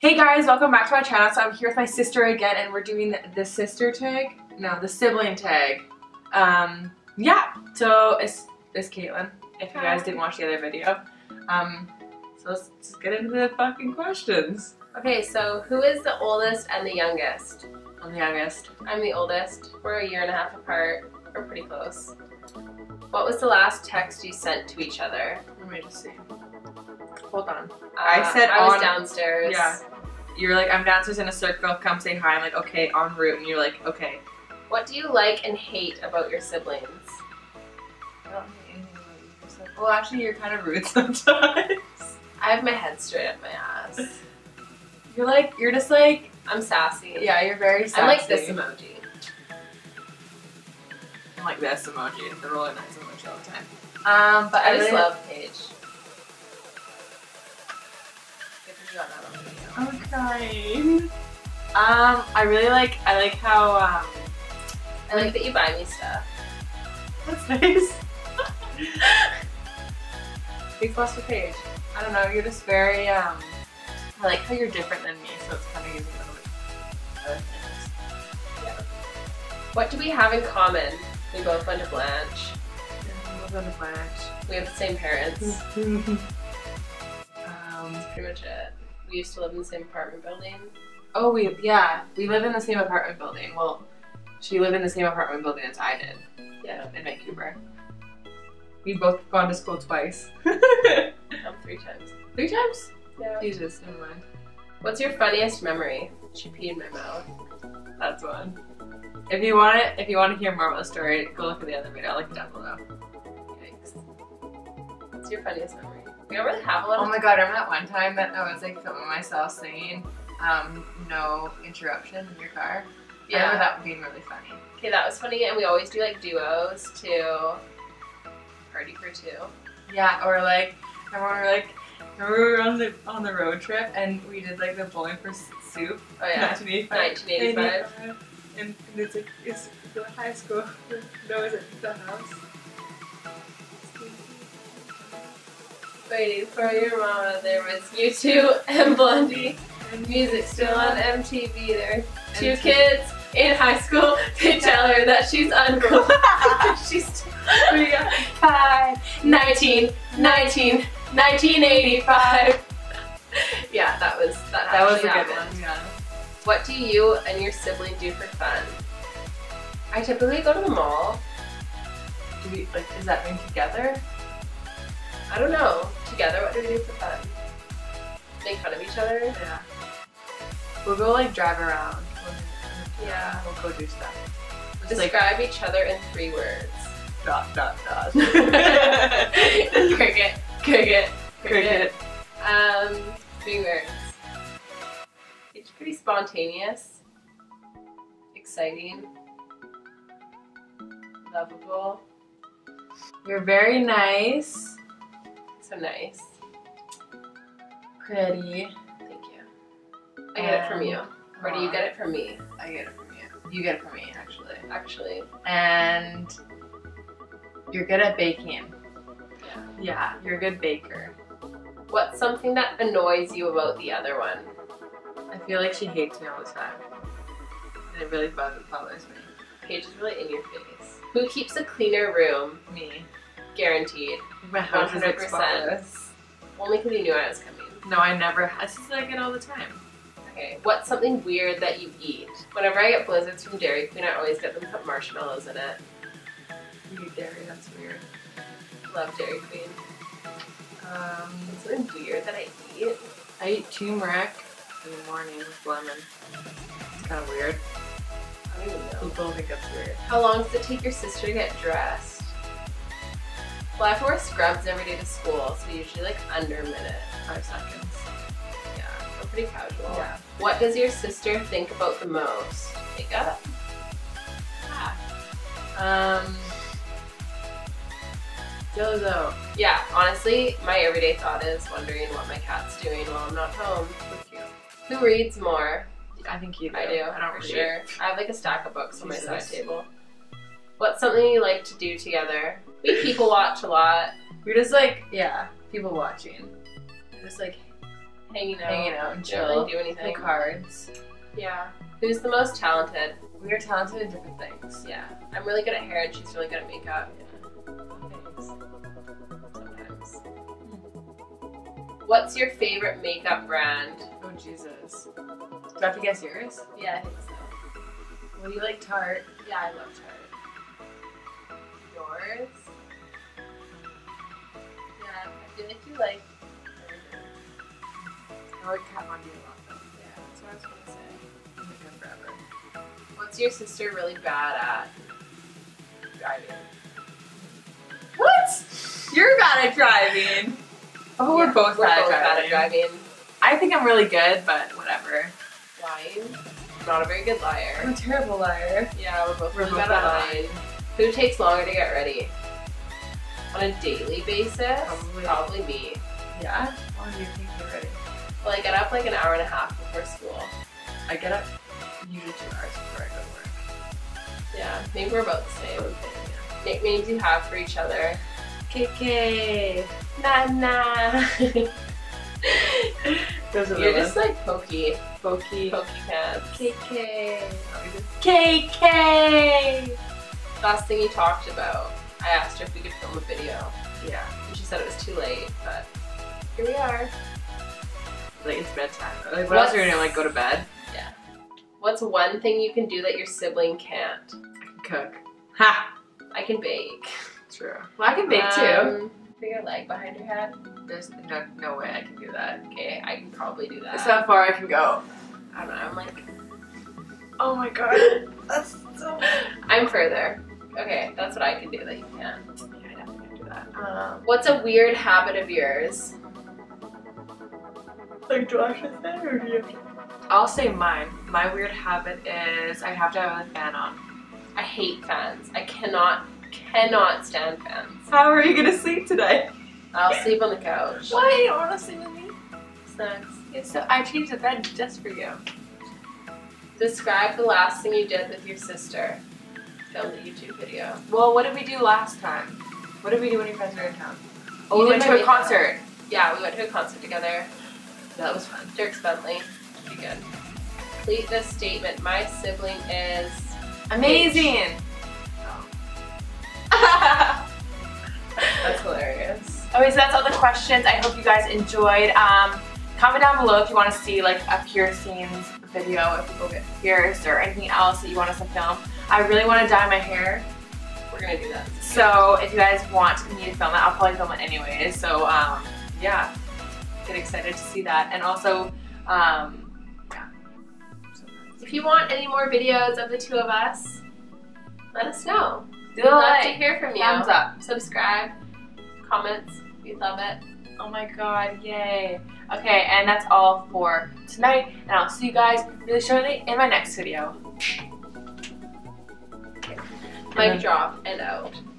Hey guys, welcome back to my channel. So I'm here with my sister again and we're doing the sister tag. No, the sibling tag. Yeah, so it's Caitlin, if you guys didn't watch the other video. So let's just get into the fucking questions. Okay, so who is the oldest and the youngest? I'm the youngest. I'm the oldest. We're a year and a half apart. We're pretty close. What was the last text you sent to each other? Let me just see. Hold on. I was downstairs. Yeah. You were like, I'm downstairs in a circle, come say hi. I'm like, okay, en route. And you're like, okay. What do you like and hate about your siblings? I don't hate anything about you. Well, actually, you're kind of rude sometimes. I have my head straight up my ass. You're just like, I'm sassy. yeah, you're very sassy. I'm like this emoji. I'm like this emoji, the rolling eyes emoji all the time. But I just love Paige. I'm crying. I like how, I like that you buy me stuff. That's nice. Big plus for Paige. I don't know, you're just very, I like how you're different than me, so it's kind of easy to other things. Yeah. What do we have in common? We both went to Blanche. Yeah, we both went to Blanche. We have the same parents. That's pretty much it. We used to live in the same apartment building. Oh, we live in the same apartment building. Well, she lived in the same apartment building as I did. Yeah. In Vancouver. We've both gone to school twice. 3 times. 3 times? Yeah. Jesus, never mind. What's your funniest memory? She peed in my mouth. That's one. If you want to hear more about the story, go look at the other video. I'll link it down below. Yikes. What's your funniest memory? We don't really have a lot of. Oh my god, remember that one time that I was like filming myself singing no interruption in your car? Yeah. I remember that being really funny. Okay, that was funny, and we always do like duos to party for 2. Yeah, or like, remember we were on the road trip and we did like the Bowling for Soup. Oh yeah. 1985. And it's like, it's the high school. No, is it the house? Waiting for your mama, there was U2 and Blondie. And music still on MTV. There are 2 kids in high school. They tell her that she's uncool. She's 1985. Yeah, that was a good one. Yeah. What do you and your sibling do for fun? I typically go to the mall. Do we is that being together? I don't know. Together, what do we do for fun? Make fun of each other? Yeah. We'll go like drive around. Yeah. We'll go do stuff. Describe each other in 3 words. ... Cricket. 3 words. It's pretty spontaneous. Exciting. Lovable. You're very nice. So nice. Pretty. Thank you. I get it from you. Or do you get it from me? I get it from you. You get it from me, actually. Actually. And you're good at baking. Yeah. Yeah, you're a good baker. What's something that annoys you about the other one? I feel like she hates me all the time. And it really bothers me. Paige is really in your face. Who keeps a cleaner room? Me. Guaranteed. My house 100%. is spotless. Only because you knew I was coming. No, I never. This is like it all the time. Okay, what's something weird that you eat? Whenever I get blizzards from Dairy Queen, I always get them to put marshmallows in it. You eat dairy, that's weird. Love Dairy Queen. Something weird that I eat? I eat turmeric in the morning with lemon. It's kind of weird. I don't even know. People think that's weird. How long does it take your sister to get dressed? Well, I have to wear scrubs every day to school, so usually like under a minute. 5 seconds. Yeah, I'm pretty casual. Yeah. What does your sister think about the most? Makeup? Jozo. Yeah, honestly, my everyday thought is wondering what my cat's doing while I'm not home. Who reads more? I think you do. I do, I don't for read. sure. I have like a stack of books on my side Jesus. table. What's something you like to do together? We people watch a lot. We're just like, yeah, people watching. We're just like hanging out. hanging out and Don't chill, really do play anything. cards. Yeah. Who's the most talented? We are talented in different things. Yeah. I'm really good at hair and she's really good at makeup. Thanks. Sometimes. What's your favorite makeup brand? Oh Jesus. Do I have to guess yours? Yeah, I think so. Well, you like Tarte. Yeah, I love Tarte. Yours? Yeah, I feel like you like everything. I like Kat Von D a lot though. Yeah, that's what I was gonna say. I'm like him forever. What's your sister really bad at? Driving. What? You're bad at driving. Oh, Yeah, we're both bad at driving. driving. I think I'm really good, but whatever. Lying. Not a very good liar. I'm a terrible liar. Yeah, we're both We're really both bad bad at at lying. Who takes longer to get ready? On a daily basis? Probably. me. Yeah? How long do you think you're ready? Well, I get up like an hour and a half before school. I get up usually 2 hours before I go to work. Yeah, maybe we're about the same. Nicknames you have for each other. KK. Nah. Those are You're just like pokey Pokey. pants. KK. KK. Last thing you talked about, I asked her if we could film a video. Yeah. And she said it was too late, but here we are. Like it's bedtime. Like what else are you gonna like go to bed? Yeah. What's one thing you can do that your sibling can't? Cook. Ha! I can bake. True. Well, I can bake too. Put your leg behind your head. There's no way I can do that. Okay, I can probably do that. That's how far I can go. I don't know, I'm like, Oh my god. That's so. I'm further. Okay, that's what I can do that you can't. Yeah, I definitely can do that. What's a weird habit of yours? Like, do I have to say or do you have to? I'll say mine. My weird habit is I have to have a fan on. I hate fans. I cannot stand fans. How are you gonna sleep today? I'll sleep on the couch. Why do you want to sleep with me? Snacks. So I changed the bed just for you. Describe the last thing you did with your sister. Filmed a YouTube video. Well, what did we do last time? What did we do when your friends were in town? Oh, You we went did to my a makeup. concert. Yeah, we went to a concert together. That was fun. Dierks Bentley. Pretty good. Complete this statement. My sibling is Amazing. That's hilarious. Okay, so that's all the questions. I hope you guys enjoyed. Comment down below if you want to see like a piercings video, if people get pierced or anything else that you want us to film. I really want to dye my hair, We're gonna do that. so if you guys want me to film it, I'll probably film it anyways. So yeah, get excited to see that. And also, yeah. If you want any more videos of the two of us, let us know. Do We'd a love to like, hear from you. thumbs up. Subscribe, comments. We love it. Oh my god, yay. Okay, and that's all for tonight, and I'll see you guys really shortly in my next video. Mic drop and out.